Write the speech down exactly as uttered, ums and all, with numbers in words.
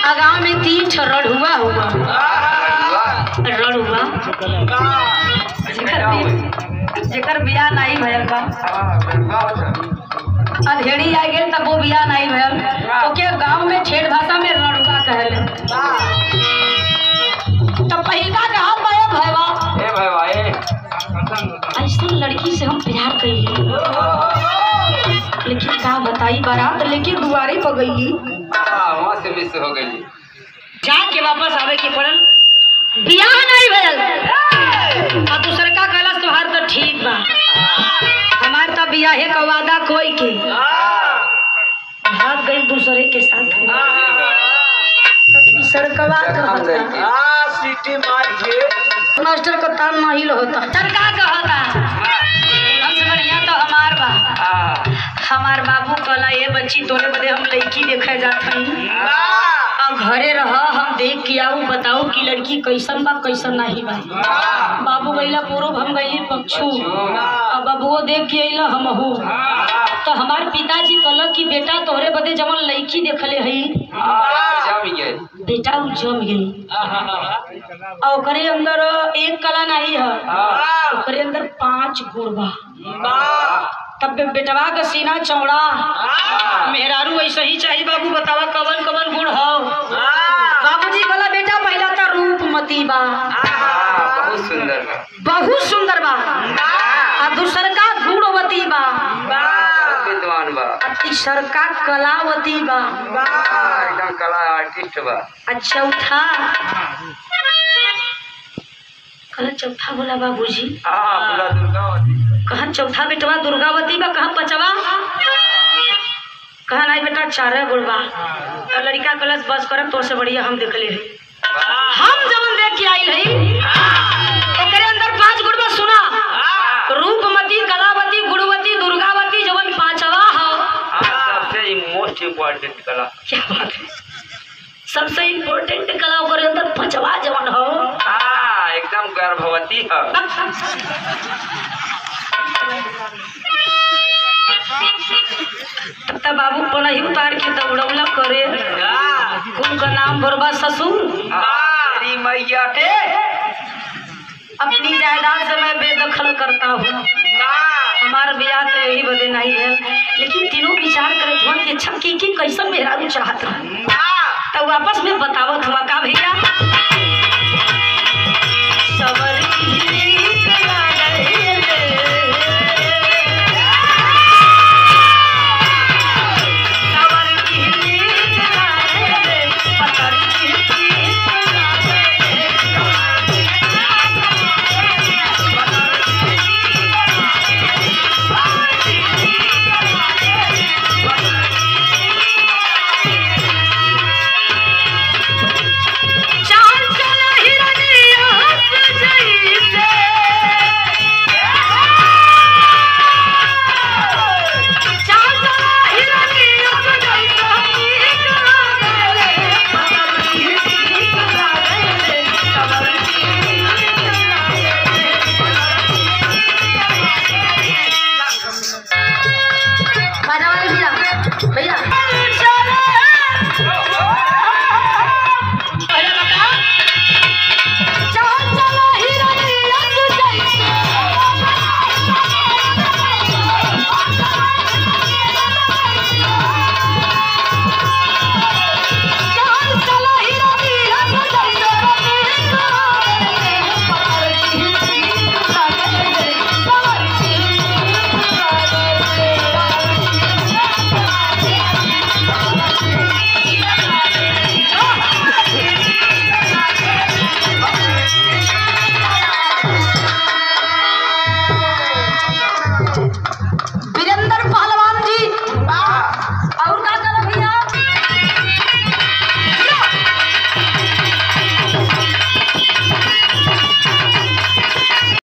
गाँव में तीन ठो रड़ुआ हुआ रड़ुआ जेकर बियाह नहीं भयल बा अधेड़ी आ गए तब वो बियाह नहीं भयल तो के गाँव में ठेठ भाषा में रड़ुआ कहले। तो पहिला कहा पाए भैया ए भैया ए ऐसी लड़की से हम प्यार कइली लेकिन का बताई बारात लेके दुआरे पर गई वहाँ से मिस हो गई जाके वापस आवे के पड़ल बियाह नहीं भयल और दूसर का कहलस तोहार तो ठीक बा हमार तो बियाहे का वादा कोई के भाग गई दूसरे के साथ सरकवा सीटी मार के मास्टर को तान नहीं होता सरका कहता हमसे बढ़िया तो हमार बा हमार बाबू कहला ये बच्ची तोरे बदे हम लड़की देखे जात हई अब घरे रह हम देख के आऊ बताऊ कि लड़की कैसन बा कैसन नहीं बा। बाबू गईला पूर्व हम गईली पक्षु अब बबुओ देख के अइला हमहू तो हमार पिताजी कहल कि बेटा तोहरे बदे जवन लड़की देखले हई बेटा उ जम गई और ओकरे अंदर एक कला नहीं है ओकरे अंदर पांच गुण बा। तब बेटवा का सीना चौड़ा मेहरारू ऐसा ही चाहिए बाबू बतावा कवन कवन गुण हो। बाबूजी बोला बेटा पहला तो रूपमती बा बहुत सुंदर बहुत सुंदर बा और दूसर का गुणवती बा विद्वान बा तीसर का कलावती बा एकदम कला आर्टिस्ट बा। अच्छा उठा कल चौथा बोला बाबूजी पूरा दुर्गावती कहाँ चौथा बेटवा दुर्गावती बा कहाँ पचवा कहाँ नहीं बेटा चारे बुढ़वा और लड़का कलश बस करब तो से बढ़िया हम देख ले हम जवन देख के आई है ओकरे अंदर पांच गुण बा सुना रूपमती कलावती गुणवती दुर्गावती जवन पांचवा हो सबसे मोस्ट इम्पोर्टेंट कला क्या बात है सबसे इम्पोर्टेंट कला ओकरे अंदर पांचवा जवन हो हाँ एकदम गर्भवती है। तब तक बाबू पलही उतार के दौड़ौला करे कौन का नाम बरबा ससुर मैया के अपनी जायदाद से मैं बेदखल करता हूँ हमारा ब्याह तो यही बदे नहीं है लेकिन तीनों विचार करे तुम कि अच्छा की कैसन मेहरारू चाहत है तब वापस में बतावत हुआ का भैया